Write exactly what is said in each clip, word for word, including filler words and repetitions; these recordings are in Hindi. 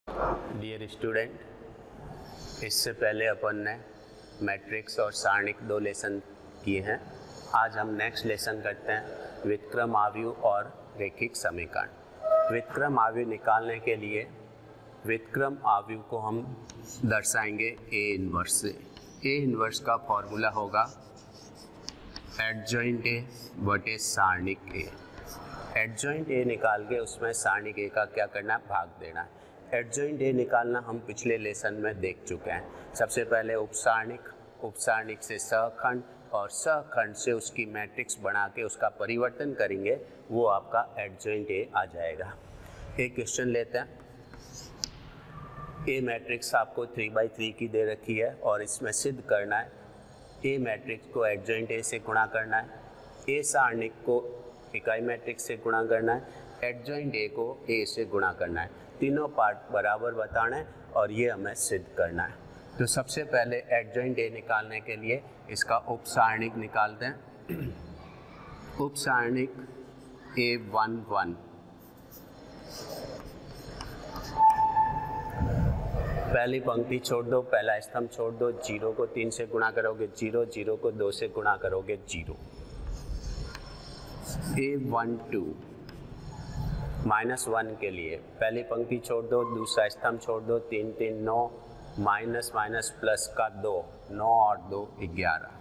डियर स्टूडेंट, इससे पहले अपन ने मैट्रिक्स और सारणिक दो लेसन किए हैं। आज हम नेक्स्ट लेसन करते हैं व्युत्क्रम आव्यूह और रैखिक समीकरण। व्युत्क्रम आव्यूह निकालने के लिए व्युत्क्रम आव्यूह को हम दर्शाएंगे ए इनवर्स से। ए इनवर्स का फॉर्मूला होगा एडजॉइंट ए बटे सारणिक ए। एडजॉइंट ए निकाल के उसमें सारणिक ए का क्या करना है, भाग देना है। एडजॉइंट ए निकालना हम पिछले लेसन में देख चुके हैं। सबसे पहले उपसारणिक, उपसारणिक से सहखंड और सहखंड से उसकी मैट्रिक्स बना के उसका परिवर्तन करेंगे, वो आपका एडजॉइंट ए आ जाएगा। एक क्वेश्चन लेते हैं। ए मैट्रिक्स आपको थ्री बाई थ्री की दे रखी है और इसमें सिद्ध करना है ए मैट्रिक्स को एडजॉइंट ए से गुणा करना है, ए सारणिक को इकाई मैट्रिक्स से गुणा करना है, एडजॉइंट ए को ए से गुणा करना है। तीनों पार्ट बराबर बताना है और ये हमें सिद्ध करना है। तो सबसे पहले एडजॉइंट ए निकालने के लिए इसका उपसारणिक निकालते हैं। उपसारणिक ए वन वन, पहली पंक्ति छोड़ दो, पहला स्तंभ छोड़ दो, जीरो को तीन से गुणा करोगे जीरो, जीरो को दो से गुणा करोगे zero. A one two minus one के लिए पहली पंक्ति छोड़ दो, दूसरा स्तंभ छोड़ दो, तीन तीन नौ, माइनस माइनस प्लस का दो, नौ और दो ग्यारह।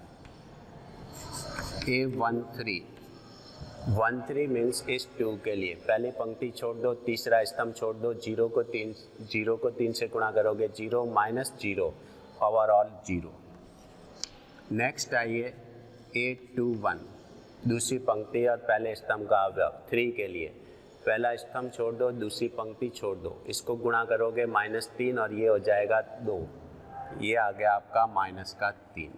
A one three, one three means इस टू के लिए पहली पंक्ति छोड़ दो, तीसरा स्तंभ छोड़ दो, जीरो को तीन जीरो को तीन से गुणा करोगे zero, minus zero, overall zero. Next आइए ए टू वन, दूसरी पंक्ति और पहले स्तंभ का अवयव थ्री के लिए पहला स्तंभ छोड़ दो, दूसरी पंक्ति छोड़ दो, इसको गुणा करोगे माइनस तीन और ये हो जाएगा दो, ये आ गया आपका माइनस का तीन।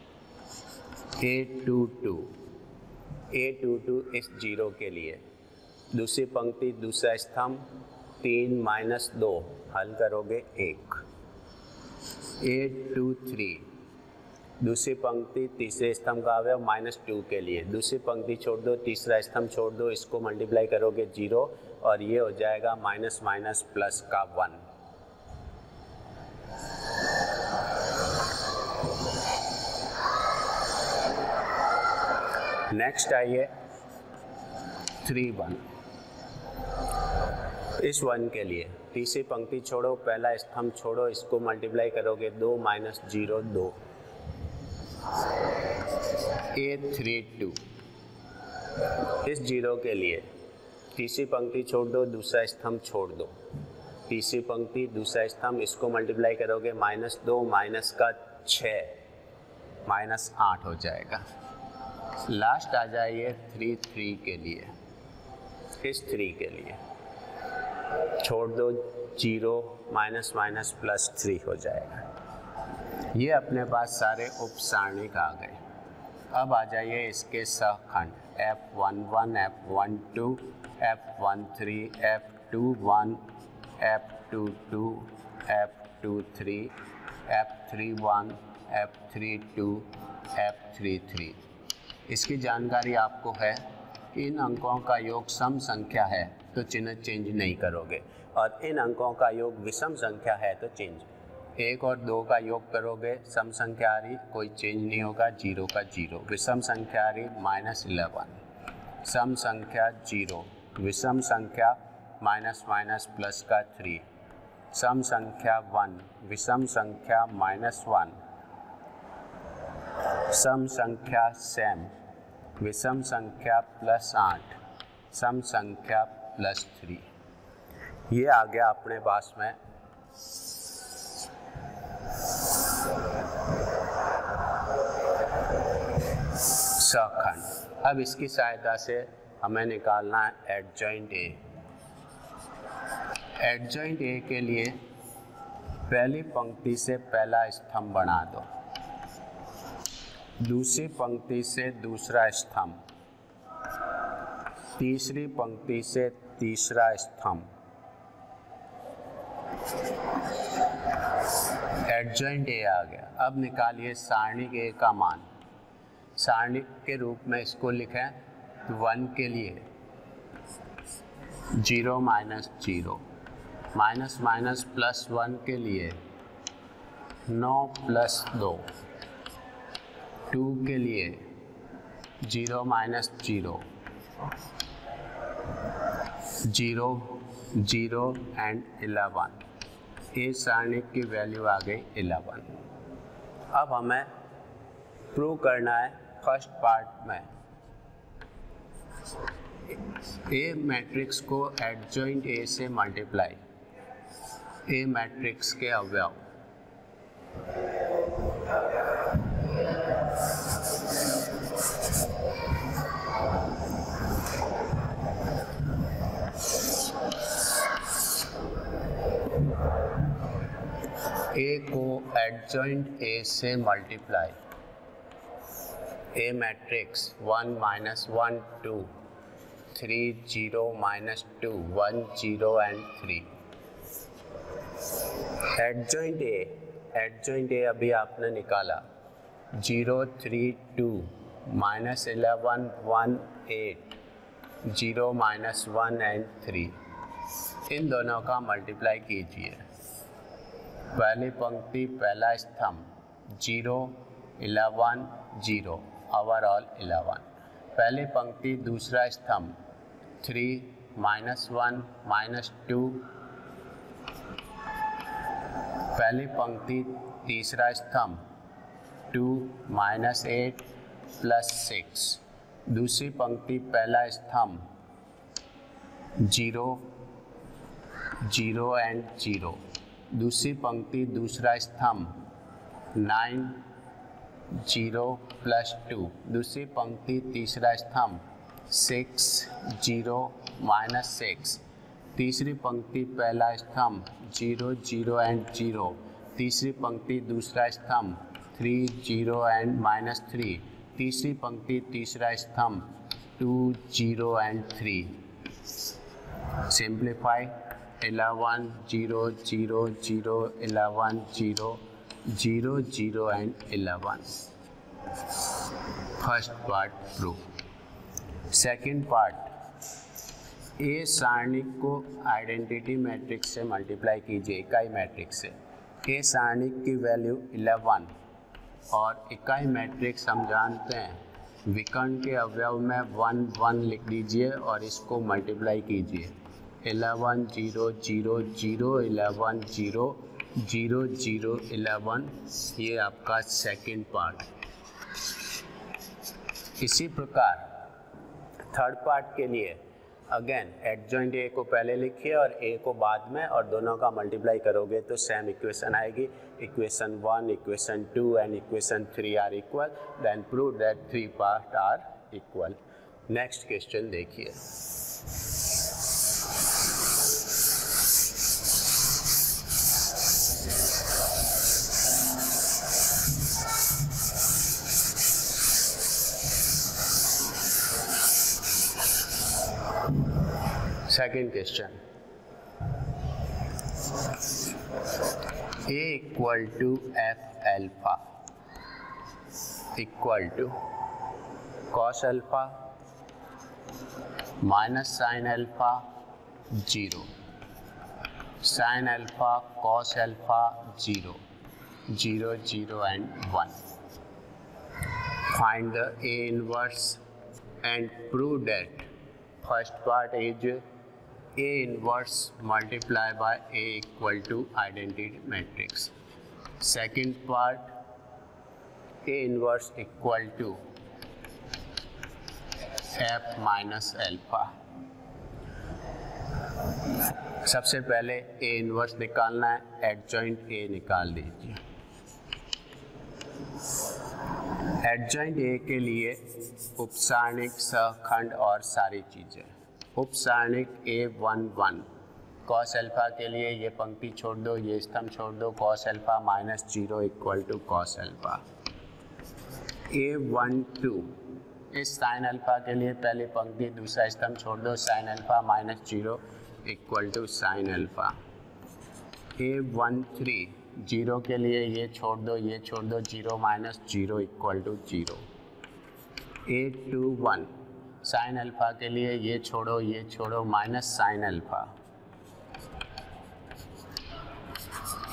A two two, A two two इस जीरो के लिए दूसरी पंक्ति दूसरा स्तंभ तीन माइनस दो, हल करोगे एक। ए टू थ्री, दूसरी पंक्ति तीसरे स्तंभ का अवयव माइनस टू के लिए दूसरी पंक्ति छोड़ दो, तीसरा स्तंभ छोड़ दो, इसको मल्टीप्लाई करोगे जीरो और ये हो जाएगा माइनस माइनस प्लस का वन। नेक्स्ट आइए थ्री वन, इस वन के लिए तीसरी पंक्ति छोड़ो, पहला स्तंभ छोड़ो, इसको मल्टीप्लाई करोगे दो माइनस जीरो दो। ए थ्री टू, इस जीरो के लिए तीसरी पंक्ति छोड़ दो, दूसरा स्तंभ छोड़ दो, तीसरी पंक्ति दूसरा स्तंभ, इसको मल्टीप्लाई करोगे माइनस दो माइनस का छः, माइनस आठ हो जाएगा। लास्ट आ जाइए थ्री थ्री के लिए, इस थ्री के लिए छोड़ दो zero, minus minus plus three हो जाएगा। ये अपने पास सारे उपसारणिक आ गए। अब आ जाइए इसके सहखंड F one one, F one two, F one three, F two one, F two two, F two three, F three one, F three two, F three three. इसकी जानकारी आपको है, इन अंकों का योग सम संख्या है तो चिन्ह चेंज नहीं करोगे और इन अंकों का योग विषम संख्या है तो चेंज। एक और दो का योग करोगे, सम संख्या आ रही, कोई चेंज नहीं होगा, जीरो का जीरो। विषम संख्या आ रही माइनस इलेवन, सम संख्या जीरो, विषम संख्या माइनस माइनस प्लस का थ्री, सम संख्या वन, विषम संख्या माइनस वन, सम संख्या सेम, विषम संख्या प्लस आठ, सम संख्या प्लस थ्री। ये आ गया अपने पास में सहखंड। अब इसकी सहायता से हमें निकालना है एडजॉइंट ए। एडजॉइंट ए के लिए पहली पंक्ति से पहला स्तंभ बना दो, दूसरी पंक्ति से दूसरा स्तंभ, तीसरी पंक्ति से तीसरा स्तंभ। एडजॉइंट ए आ गया। अब निकालिए सारणिक ए का मान। सारणिक के रूप में इसको लिखें वन के लिए zero minus zero, minus minus plus one के लिए नौ प्लस दो, टू के लिए zero minus zero, zero zero and eleven. A सारणी की वैल्यू आ गई इलेवन। अब हमें प्रूव करना है फर्स्ट पार्ट में ए मैट्रिक्स को एडजॉइंट ए से मल्टीप्लाई, ए मैट्रिक्स के अवयव। ए को एडजॉइंट ए से multiply, A matrix one minus one two, three zero minus two, one zero and three. Adjoint A, adjoint A अभी आपने निकाला, zero three two minus eleven one eight, zero minus one and three. इन दोनों का मल्टीप्लाई कीजिए। पहली पंक्ति पहला स्तंभ zero eleven zero, overall eleven. पहली पंक्ति दूसरा स्तंभ three minus one minus two, पहली पंक्ति तीसरा स्तंभ two minus eight plus six, दूसरी पंक्ति पहला स्तंभ जीरो जीरो एंड जीरो, दूसरी पंक्ति दूसरा स्तंभ नाइन जीरो प्लस टू, दूसरी पंक्ति तीसरा स्तंभ सिक्स जीरो माइनस सिक्स, तीसरी पंक्ति पहला स्तंभ जीरो जीरो एंड जीरो, तीसरी पंक्ति दूसरा स्तंभ three zero and minus three, तीसरी पंक्ति तीसरा स्तंभ two zero and three. Simplify, eleven zero zero zero, eleven zero zero zero and eleven. First part prove. Second part, A सारणी को आइडेंटिटी मैट्रिक्स से मल्टीप्लाई कीजिए, इकाई मैट्रिक्स से। ए सारणी की वैल्यू इलेवन और इकाई मैट्रिक्स हम जानते हैं विकर्ण के अवयव में वन वन लिख दीजिए और इसको मल्टीप्लाई कीजिए। Eleven zero zero zero, eleven zero zero zero eleven, ये आपका सेकेंड पार्ट। इसी प्रकार थर्ड पार्ट के लिए अगेन एडजॉइंट ए को पहले लिखिए और ए को बाद में, और दोनों का मल्टीप्लाई करोगे तो सेम इक्वेशन आएगी। Equation one, equation two and equation three are equal, then prove that three part are equal. Next question देखिए। Second question, A equal to F alpha equal to cos alpha minus sine alpha zero, sine alpha cos alpha zero, zero zero and one. Find the A inverse and prove that first part is A inverse multiply by A equal to identity matrix. Second part, A inverse equal to F minus alpha. सबसे पहले A inverse निकालना है, एडजॉइंट A निकाल दीजिए। एडजॉइंट A के लिए उपसारणिक, सहखंड और सारी चीज़ें। उपसारणिक A one one, cos alpha के लिए ये पंक्ति छोड़ दो, ये स्तंभ छोड़ दो, cos alpha minus zero equal to cos alpha. A one two, इस साइन अल्फा के लिए पहली पंक्ति दूसरा स्तंभ छोड़ दो, sine alpha minus zero equal to sine alpha. A one three, zero के लिए ये छोड़ दो, ये छोड़ दो, zero minus zero equal to zero. A two one, sine alpha के लिए ये छोड़ो, ये छोड़ो, minus sine alpha.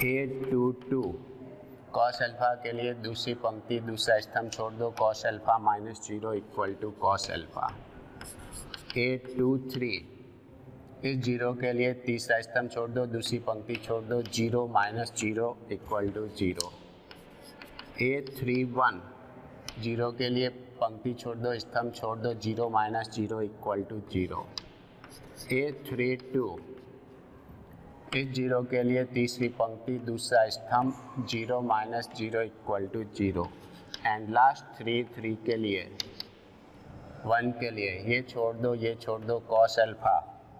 A two two cos alpha के लिए दूसरी पंक्ति दूसरा स्तंभ छोड़ दो, cos alpha minus zero equal to cos alpha. A two three इस जीरो के लिए तीसरा स्तंभ छोड़ दो, दूसरी पंक्ति छोड़ दो, zero minus zero equal to zero. A three one zero के लिए पंक्ति छोड़ दो, स्तंभ छोड़ दो, zero minus zero equal to zero. A three two इस जीरो के लिए तीसरी पंक्ति दूसरा स्तंभ, zero minus zero equal to zero. And last three three के लिए वन के लिए ये छोड़ दो ये छोड़ दो, cos alpha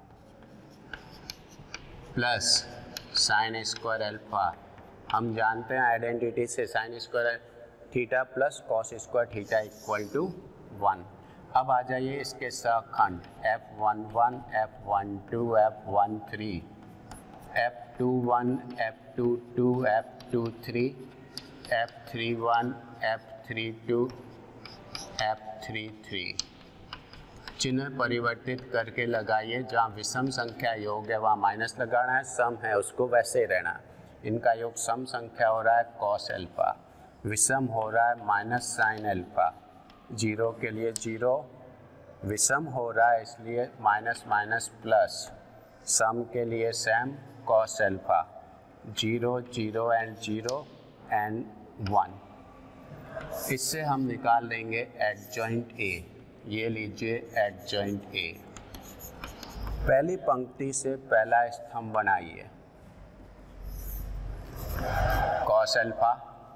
plus sine square alpha. हम जानते हैं आइडेंटिटी से sine square theta plus cos square theta equal to one. अब आ जाइए इसके सहखंड F one one, F one two, F one three, F two one, F two two, F two three, F three one, F three two, F three three. चिन्ह परिवर्तित करके लगाइए, जहाँ विषम संख्या योग है वहाँ माइनस लगाना है, सम है उसको वैसे ही रहना। इनका योग सम संख्या हो रहा है कॉस अल्फा, विषम हो रहा है माइनस साइन अल्फा। जीरो के लिए जीरो, विषम हो रहा है इसलिए माइनस माइनस प्लस, सम के लिए same cos alpha. Zero zero and zero and one. इससे हम निकाल देंगे एडजॉइंट ए। ये लीजिए एडजॉइंट ए। पहली पंक्ति से पहला स्तंभ बनाइए, cos alpha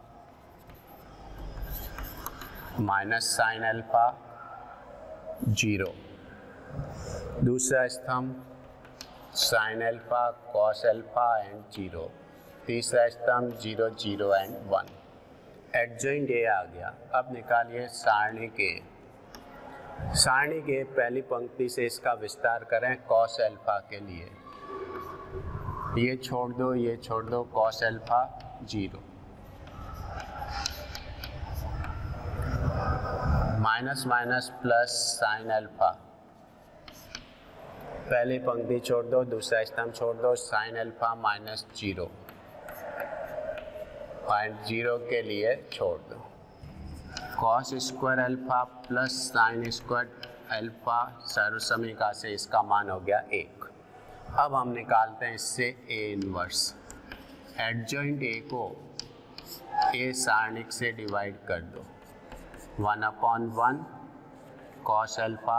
minus sine alpha zero. दूसरा स्तंभ sine alpha cos alpha and zero. तीसरा स्तंभ zero zero and one. Adjoint A आ गया। अब निकालिए सारणी के। सारणी के पहली पंक्ति से इसका विस्तार करें कॉस अल्फा के लिए। ये छोड़ दो ये छोड़ दो, cos alpha zero, minus minus plus sine alpha. पहली पंक्ति छोड़ दो दूसरा स्तंभ छोड़ दो, sine alpha minus zero, point zero के लिए छोड़ दो। Cos square alpha plus sine square alpha, सर्वसमीका से इसका मान हो गया एक। अब हम निकालते हैं इससे ए इनवर्स। एडजॉइंट ए को ए सारणिक से डिवाइड कर दो, one upon one cos alpha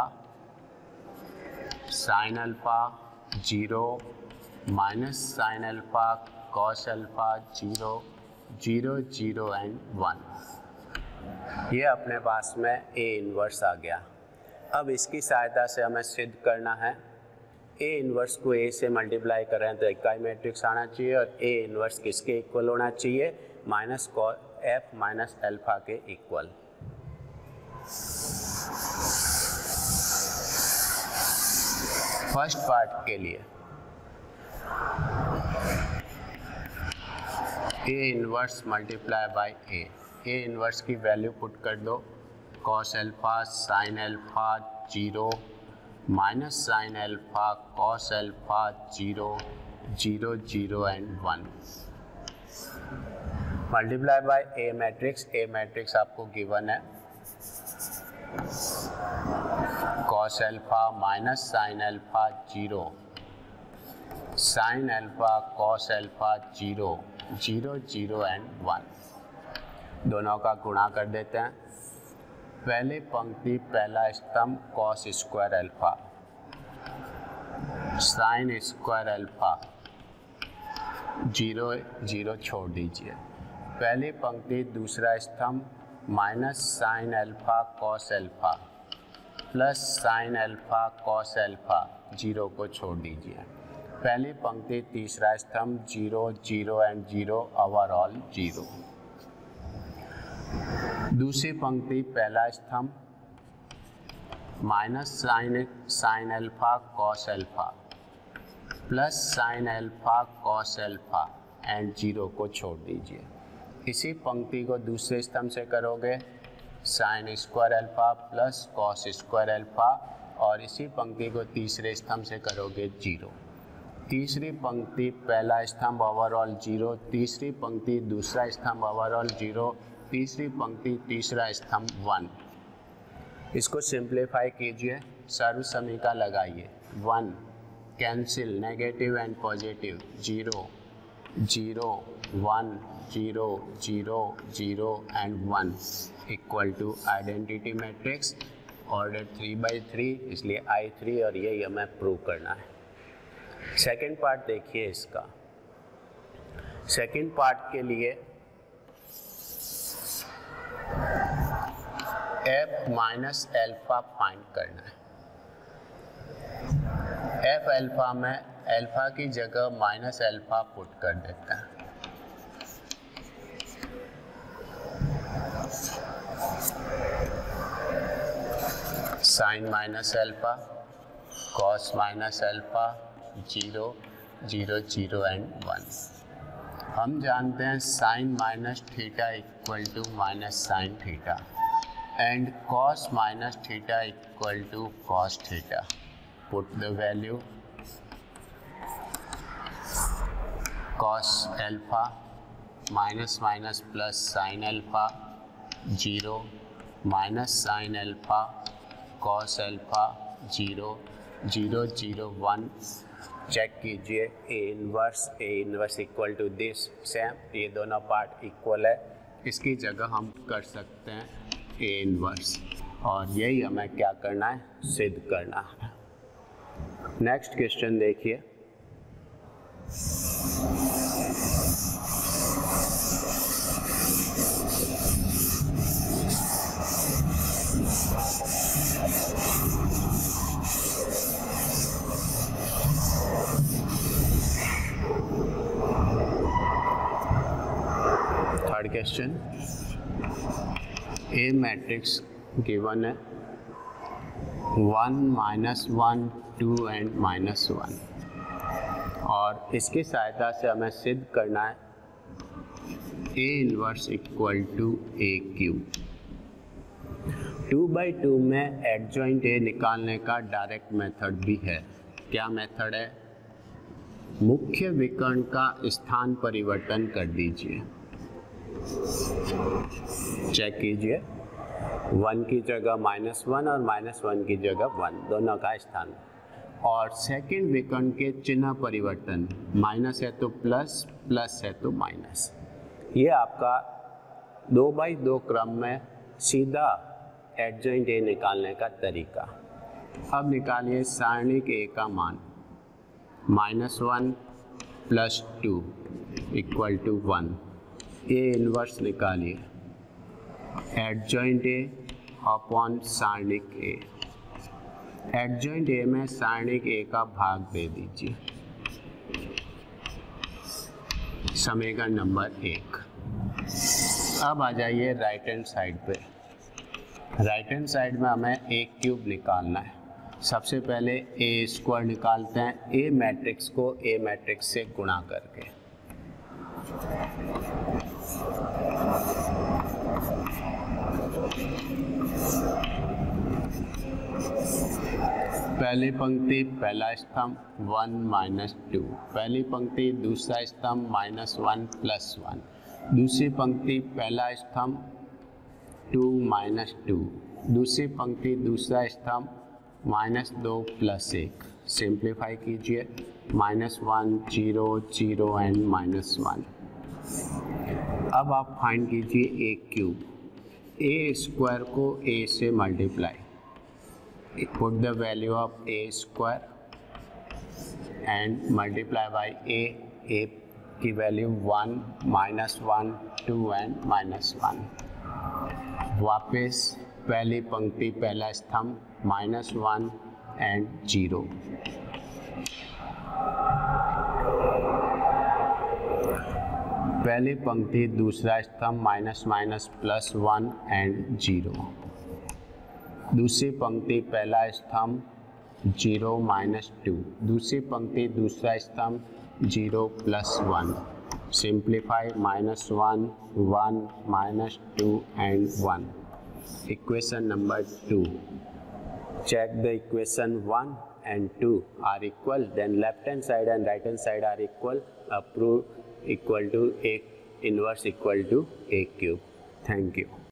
sine alpha zero minus sine alpha cos alpha zero, zero zero and one. ये अपने पास में ए इनवर्स आ गया। अब इसकी सहायता से हमें सिद्ध करना है। ए इनवर्स को ए से मल्टीप्लाई करें तो इकाई मैट्रिक्स आना चाहिए, और ए इनवर्स किसके इक्वल होना चाहिए? माइनस एफ माइनस अल्फा के इक्वल। फर्स्ट पार्ट के लिए A inverse multiply by A. A inverse की वैल्यू पुट कर दो, cos alpha sine alpha zero minus sine alpha cos alpha zero, zero zero and one. Multiply by A matrix. A matrix आपको गिवन है, cos alpha minus sine alpha zero, sine alpha cos alpha zero, zero zero and one. दोनों का गुणा कर देते हैं। पहले पंक्ति पहला स्तंभ cos square alpha sine square alpha, zero zero छोड़ दीजिए। पहली पंक्ति दूसरा स्तंभ minus sine alpha cos alpha plus sine alpha cos alpha, zero को छोड़ दीजिए। पहली पंक्ति तीसरा स्तंभ zero zero and zero, overall zero. दूसरी पंक्ति पहला स्तंभ minus sine sine alpha cos alpha plus sine alpha cos alpha and zero को छोड़ दीजिए। इसी पंक्ति को दूसरे स्तंभ से करोगे sine square alpha plus cos square alpha, और इसी पंक्ति को तीसरे स्तंभ से करोगे जीरो। तीसरी पंक्ति पहला स्तंभ ओवरऑल जीरो, तीसरी पंक्ति दूसरा स्तंभ ओवरऑल जीरो, तीसरी पंक्ति तीसरा स्तंभ वन। इसको सिंप्लीफाई कीजिए, सर्व समीकरण लगाइए। One cancel, negative and positive, zero zero one zero zero zero and one equal to identity matrix order three by three, इसलिए आई थ्री, और यही हमें प्रूव करना है। सेकेंड पार्ट देखिए इसका। सेकेंड पार्ट के लिए एफ माइनस एल्फा फाइंड करना है। एफ एल्फा में एल्फा की जगह माइनस एल्फा पुट कर देते हैं। Sine minus alpha, cos minus alpha, zero zero zero and one. हम जानते हैं sine minus theta equal to minus sine theta and cos minus theta equal to cos theta. Put the value cos alpha minus minus plus sin alpha, zero minus sin alpha cos alpha, zero zero zero one. Check कीजिए A inverse A inverse equal to this, same, ये दोनों पार्ट इक्वल है, इसकी जगह हम कर सकते हैं ए इनवर्स, और यही हमें क्या करना है, सिद्ध करना है। नेक्स्ट क्वेश्चन देखिए। Third question, A matrix given है one minus one two and minus one, और इसकी सहायता से हमें सिद्ध करना है A inverse equal to A cube. Two by two में एडजॉइंट ए निकालने का डायरेक्ट मेथड भी है। क्या मेथड है? मुख्य विकर्ण का स्थान परिवर्तन कर दीजिए। चेक कीजिए, वन की जगह माइनस वन और माइनस वन की जगह वन, दोनों का स्थान। और सेकंड विकर्ण के चिन्ह परिवर्तन, माइनस है तो प्लस, प्लस है तो माइनस। ये आपका दो बाई दो क्रम में सीधा एडजॉइंट ए निकालने का तरीका। अब निकालिए सारणिक ए का मान, minus one plus two equal to one. A inverse निकालिए, एडजॉइंट ए अपॉन सारणिक ए। एडजॉइंट ए में सारणिक ए का भाग दे दीजिए, समीकरण नंबर एक। अब आ जाइए राइट हैंड साइड पे। राइट हैंड साइड में हमें ए क्यूब निकालना है। सबसे पहले ए स्क्वायर निकालते हैं, ए मैट्रिक्स को ए मैट्रिक्स से गुणा करके। पहली पंक्ति पहला स्तंभ वन माइनस टू, पहली पंक्ति दूसरा स्तंभ माइनस वन प्लस वन, दूसरी पंक्ति पहला स्तंभ टू माइनस टू, दूसरी पंक्ति दूसरा स्तंभ माइनस दो प्लस एक। सिंप्लीफाई कीजिए, minus one zero zero and minus one. अब आप फाइंड कीजिए ए क्यूब। ए स्क्वायर को ए से multiply, put the value of A square and multiply by A. A की value one minus one two and minus one. वापस पहली पंक्ति पहला स्तंभ माइनस वन एंड जीरो। पहली पंक्ति दूसरा स्तंभ minus minus plus one and zero. दूसरी पंक्ति पहला स्तंभ जीरो माइनस टू, दूसरी पंक्ति दूसरा स्तंभ zero plus one. Simplify, minus one one minus two and one. Equation number two. check the equation one and two are equal, then left hand side and right hand side are equal, uh, prove equal to A inverse equal to A cube. Thank you.